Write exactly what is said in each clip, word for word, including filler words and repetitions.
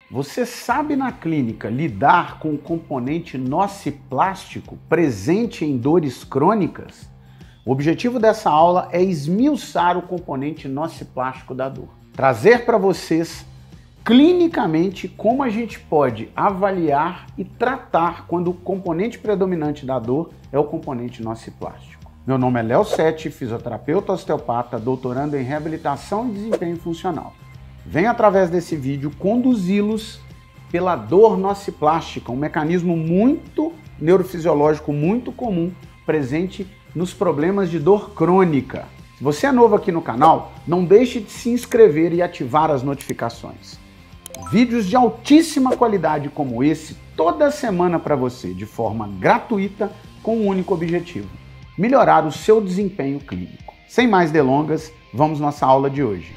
Você sabe na clínica lidar com o componente nociplástico presente em dores crônicas? O objetivo dessa aula é esmiuçar o componente nociplástico da dor. Trazer para vocês clinicamente como a gente pode avaliar e tratar quando o componente predominante da dor é o componente nociplástico. Meu nome é Léo Sete, fisioterapeuta osteopata, doutorando em reabilitação e desempenho funcional. Venho através desse vídeo conduzi-los pela dor nociplástica, um mecanismo muito neurofisiológico, muito comum, presente nos problemas de dor crônica. Se você é novo aqui no canal, não deixe de se inscrever e ativar as notificações. Vídeos de altíssima qualidade como esse, toda semana para você, de forma gratuita, com um único objetivo: melhorar o seu desempenho clínico. Sem mais delongas, vamos à nossa aula de hoje.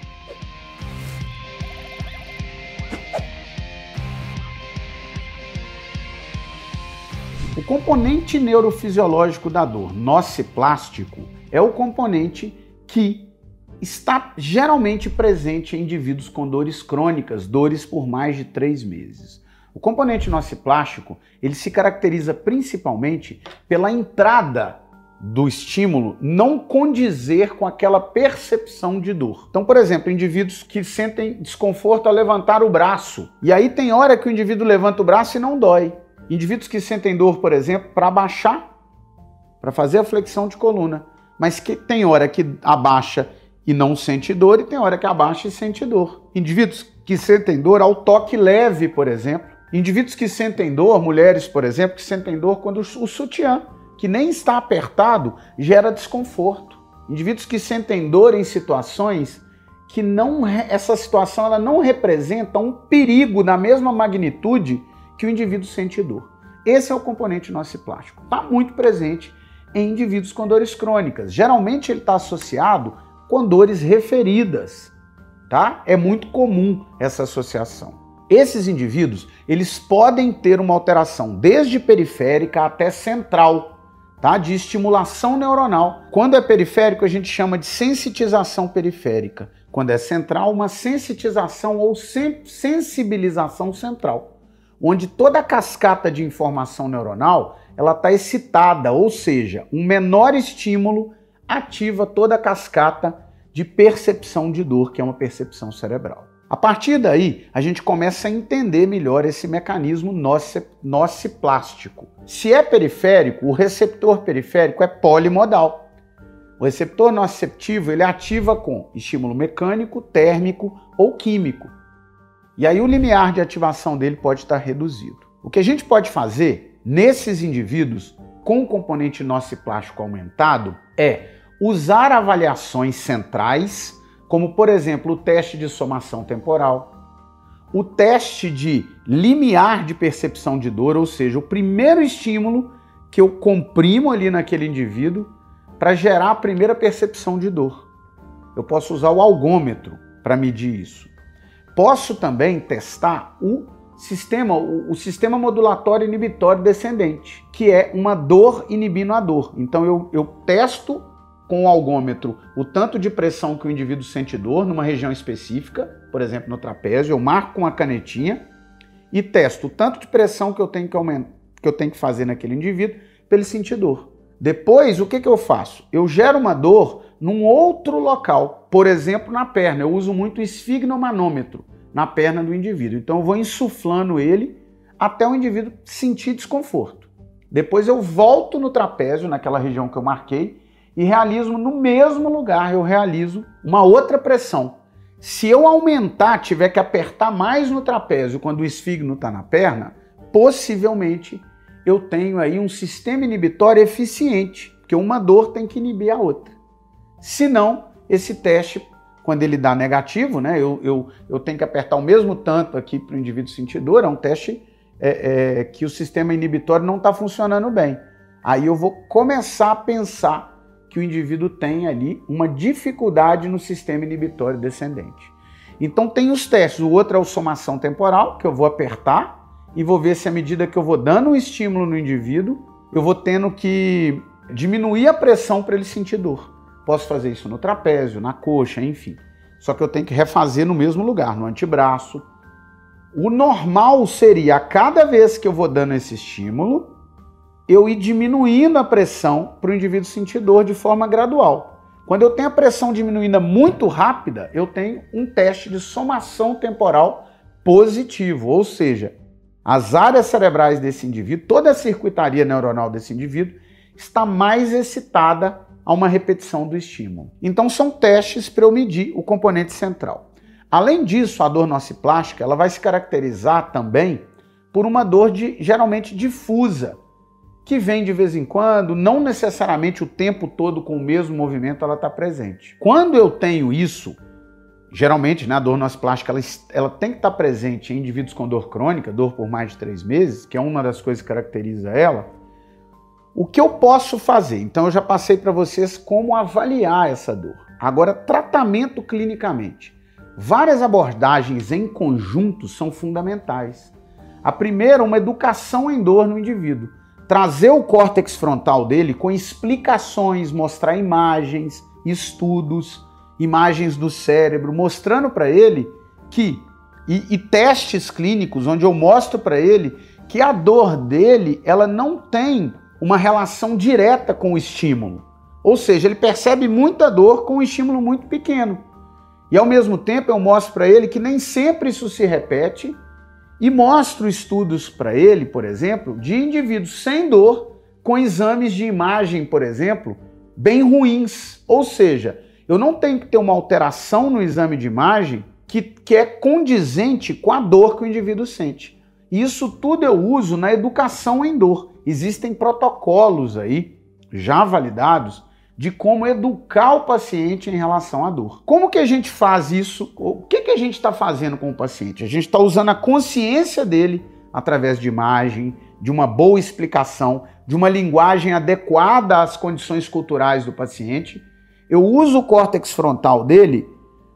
O componente neurofisiológico da dor, nociplástico, é o componente que está geralmente presente em indivíduos com dores crônicas, dores por mais de três meses. O componente nociplástico, ele se caracteriza principalmente pela entrada do estímulo não condizer com aquela percepção de dor. Então, por exemplo, indivíduos que sentem desconforto ao levantar o braço, e aí tem hora que o indivíduo levanta o braço e não dói. Indivíduos que sentem dor, por exemplo, para abaixar, para fazer a flexão de coluna, mas que tem hora que abaixa e não sente dor e tem hora que abaixa e sente dor. Indivíduos que sentem dor ao toque leve, por exemplo. Indivíduos que sentem dor, mulheres, por exemplo, que sentem dor quando o sutiã, que nem está apertado, gera desconforto. Indivíduos que sentem dor em situações que não, essa situação ela não representa um perigo da mesma magnitude que o indivíduo sente dor. Esse é o componente nociplástico. Está muito presente em indivíduos com dores crônicas. Geralmente ele está associado com dores referidas, tá? É muito comum essa associação. Esses indivíduos, eles podem ter uma alteração desde periférica até central, tá? De estimulação neuronal. Quando é periférico, a gente chama de sensitização periférica. Quando é central, uma sensitização ou sensibilização central, onde toda a cascata de informação neuronal ela está excitada, ou seja, um menor estímulo ativa toda a cascata de percepção de dor, que é uma percepção cerebral. A partir daí, a gente começa a entender melhor esse mecanismo nociplástico. Se é periférico, o receptor periférico é polimodal. O receptor nociceptivo ele ativa com estímulo mecânico, térmico ou químico. E aí o limiar de ativação dele pode estar reduzido. O que a gente pode fazer nesses indivíduos com o componente nociplástico aumentado é usar avaliações centrais, como por exemplo o teste de somação temporal, o teste de limiar de percepção de dor, ou seja, o primeiro estímulo que eu comprimo ali naquele indivíduo para gerar a primeira percepção de dor. Eu posso usar o algômetro para medir isso. Posso também testar o sistema, o, o sistema modulatório inibitório descendente, que é uma dor inibindo a dor. Então eu, eu testo com o algômetro o tanto de pressão que o indivíduo sente dor numa região específica, por exemplo no trapézio, eu marco com a canetinha e testo o tanto de pressão que eu tenho que, aumentar, que, eu tenho que fazer naquele indivíduo para ele sentir dor. Depois, o que, que eu faço? Eu gero uma dor num outro local, por exemplo, na perna. Eu uso muito o esfigmomanômetro na perna do indivíduo. Então eu vou insuflando ele até o indivíduo sentir desconforto. Depois eu volto no trapézio, naquela região que eu marquei, e realizo no mesmo lugar, eu realizo uma outra pressão. Se eu aumentar, tiver que apertar mais no trapézio quando o esfigmo está na perna, possivelmente eu tenho aí um sistema inibitório eficiente, porque uma dor tem que inibir a outra. Se não, esse teste, quando ele dá negativo, né, eu, eu, eu tenho que apertar o mesmo tanto aqui para o indivíduo sentir dor, é um teste é, é, que o sistema inibitório não está funcionando bem. Aí eu vou começar a pensar que o indivíduo tem ali uma dificuldade no sistema inibitório descendente. Então tem os testes, o outro é o somação temporal, que eu vou apertar e vou ver se à medida que eu vou dando um estímulo no indivíduo, eu vou tendo que diminuir a pressão para ele sentir dor. Posso fazer isso no trapézio, na coxa, enfim. Só que eu tenho que refazer no mesmo lugar, no antebraço, O normal seria, a cada vez que eu vou dando esse estímulo, eu ir diminuindo a pressão para o indivíduo sentir dor de forma gradual. Quando eu tenho a pressão diminuindo muito rápida, eu tenho um teste de somação temporal positivo, ou seja, as áreas cerebrais desse indivíduo, toda a circuitaria neuronal desse indivíduo está mais excitada a uma repetição do estímulo. Então são testes para eu medir o componente central. Além disso, a dor nociplástica ela vai se caracterizar também por uma dor de, geralmente difusa, que vem de vez em quando, não necessariamente o tempo todo com o mesmo movimento ela está presente. Quando eu tenho isso, geralmente, né, a dor nociplástica ela, ela tem que estar presente em indivíduos com dor crônica, dor por mais de três meses, que é uma das coisas que caracteriza ela. O que eu posso fazer? Então eu já passei para vocês como avaliar essa dor. Agora, tratamento clinicamente. Várias abordagens em conjunto são fundamentais. A primeira, uma educação em dor no indivíduo. Trazer o córtex frontal dele com explicações, mostrar imagens, estudos, imagens do cérebro, mostrando para ele que, e, e testes clínicos, onde eu mostro para ele que a dor dele ela não tem uma relação direta com o estímulo. Ou seja, ele percebe muita dor com um estímulo muito pequeno. E ao mesmo tempo eu mostro para ele que nem sempre isso se repete e mostro estudos para ele, por exemplo, de indivíduos sem dor com exames de imagem, por exemplo, bem ruins. Ou seja, eu não tenho que ter uma alteração no exame de imagem que, que é condizente com a dor que o indivíduo sente. Isso tudo eu uso na educação em dor. Existem protocolos aí, já validados, de como educar o paciente em relação à dor. Como que a gente faz isso? O que, que a gente está fazendo com o paciente? A gente está usando a consciência dele através de imagem, de uma boa explicação, de uma linguagem adequada às condições culturais do paciente. Eu uso o córtex frontal dele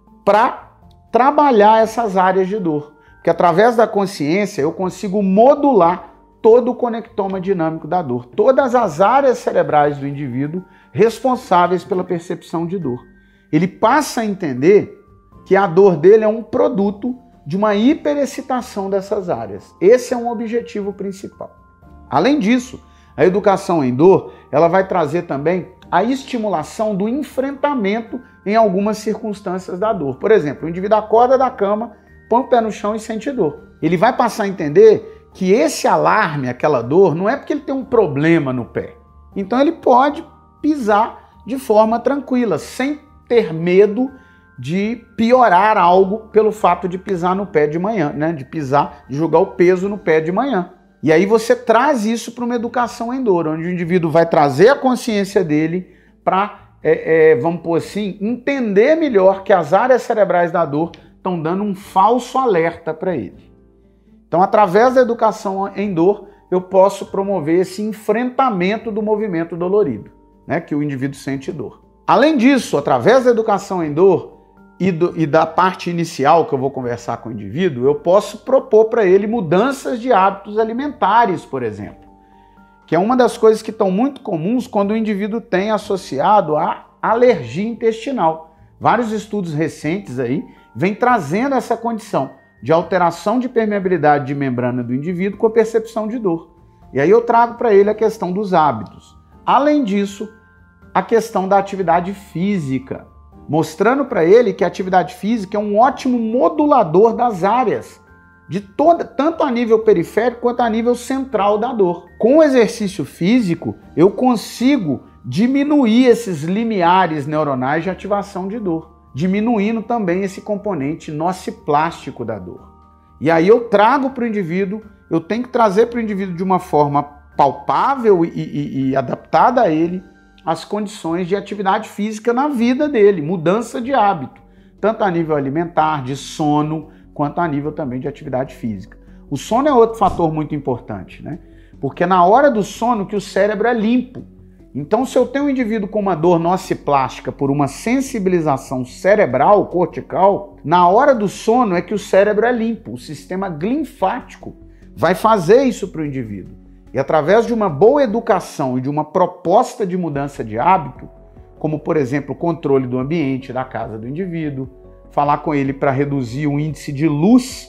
para trabalhar essas áreas de dor. Porque através da consciência eu consigo modular todo o conectoma dinâmico da dor, todas as áreas cerebrais do indivíduo responsáveis pela percepção de dor. Ele passa a entender que a dor dele é um produto de uma hiperexcitação dessas áreas. Esse é um objetivo principal. Além disso, a educação em dor, ela vai trazer também a estimulação do enfrentamento em algumas circunstâncias da dor. Por exemplo, o indivíduo acorda da cama, põe o pé no chão e sente dor. Ele vai passar a entender que esse alarme, aquela dor, não é porque ele tem um problema no pé. Então ele pode pisar de forma tranquila, sem ter medo de piorar algo pelo fato de pisar no pé de manhã, né? De pisar, de jogar o peso no pé de manhã. E aí você traz isso para uma educação em dor, onde o indivíduo vai trazer a consciência dele para, é, é, vamos pôr assim, entender melhor que as áreas cerebrais da dor estão dando um falso alerta para ele. Então, através da educação em dor, eu posso promover esse enfrentamento do movimento dolorido, né, que o indivíduo sente dor. Além disso, através da educação em dor e, do, e da parte inicial que eu vou conversar com o indivíduo, eu posso propor para ele mudanças de hábitos alimentares, por exemplo, que é uma das coisas que estão muito comuns quando o indivíduo tem associado a alergia intestinal. Vários estudos recentes aí vêm trazendo essa condição de alteração de permeabilidade de membrana do indivíduo com a percepção de dor. E aí eu trago para ele a questão dos hábitos. Além disso, a questão da atividade física, mostrando para ele que a atividade física é um ótimo modulador das áreas, de toda, tanto a nível periférico quanto a nível central da dor. Com o exercício físico, eu consigo diminuir esses limiares neuronais de ativação de dor, diminuindo também esse componente nociplástico da dor. E aí eu trago para o indivíduo, eu tenho que trazer para o indivíduo de uma forma palpável e, e, e adaptada a ele as condições de atividade física na vida dele, mudança de hábito, tanto a nível alimentar, de sono, quanto a nível também de atividade física. O sono é outro fator muito importante, né? Porque é na hora do sono que o cérebro é limpo. Então, se eu tenho um indivíduo com uma dor nociplástica por uma sensibilização cerebral, cortical, na hora do sono é que o cérebro é limpo, o sistema linfático vai fazer isso para o indivíduo. E através de uma boa educação e de uma proposta de mudança de hábito, como por exemplo o controle do ambiente da casa do indivíduo, falar com ele para reduzir o índice de luz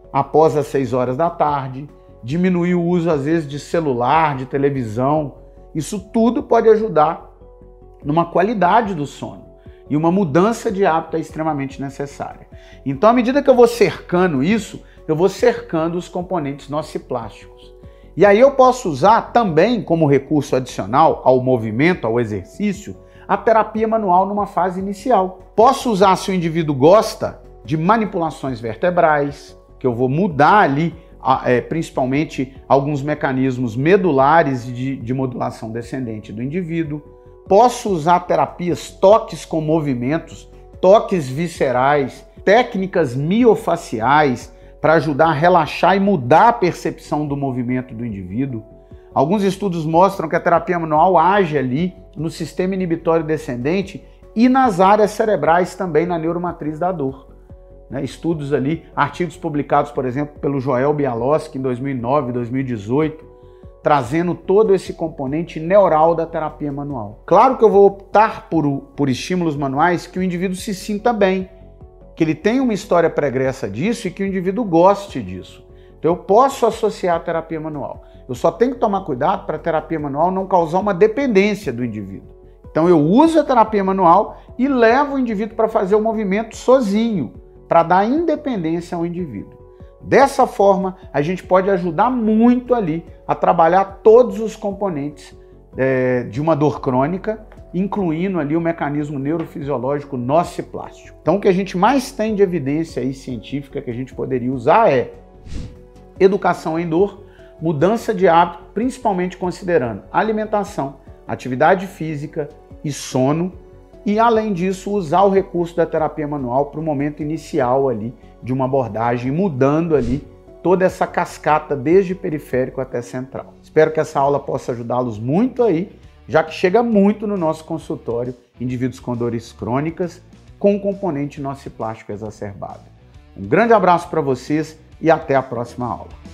após as seis horas da tarde, diminuir o uso, às vezes, de celular, de televisão. Isso tudo pode ajudar numa qualidade do sono. E uma mudança de hábito é extremamente necessária. Então, à medida que eu vou cercando isso, eu vou cercando os componentes nociplásticos. E aí eu posso usar também, como recurso adicional ao movimento, ao exercício, a terapia manual numa fase inicial. Posso usar, se o indivíduo gosta, de manipulações vertebrais, que eu vou mudar ali, é, principalmente alguns mecanismos medulares de, de modulação descendente do indivíduo. Posso usar terapias, toques com movimentos, toques viscerais, técnicas miofaciais para ajudar a relaxar e mudar a percepção do movimento do indivíduo. Alguns estudos mostram que a terapia manual age ali no sistema inibitório descendente e nas áreas cerebrais também, na neuromatriz da dor. Né? Estudos ali, artigos publicados, por exemplo, pelo Joel Bialowski em dois mil e nove, dois mil e dezoito, trazendo todo esse componente neural da terapia manual. Claro que eu vou optar por, por estímulos manuais que o indivíduo se sinta bem, que ele tenha uma história pregressa disso e que o indivíduo goste disso. Então eu posso associar a terapia manual. Eu só tenho que tomar cuidado para a terapia manual não causar uma dependência do indivíduo. Então eu uso a terapia manual e levo o indivíduo para fazer o movimento sozinho, para dar independência ao indivíduo. Dessa forma, a gente pode ajudar muito ali a trabalhar todos os componentes é, de uma dor crônica, incluindo ali o mecanismo neurofisiológico nociplástico. Então, o que a gente mais tem de evidência aí científica que a gente poderia usar é educação em dor, mudança de hábito, principalmente considerando alimentação, atividade física e sono, e além disso usar o recurso da terapia manual para o momento inicial ali de uma abordagem, mudando ali toda essa cascata desde periférico até central. Espero que essa aula possa ajudá-los muito aí, já que chega muito no nosso consultório indivíduos com dores crônicas com componente nociplástico exacerbado. Um grande abraço para vocês e até a próxima aula.